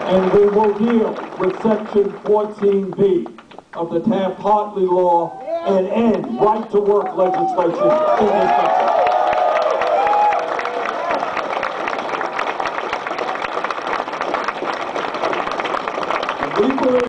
And we will deal with Section 14B of the Taft-Hartley law and end right-to-work legislation in this country. We believe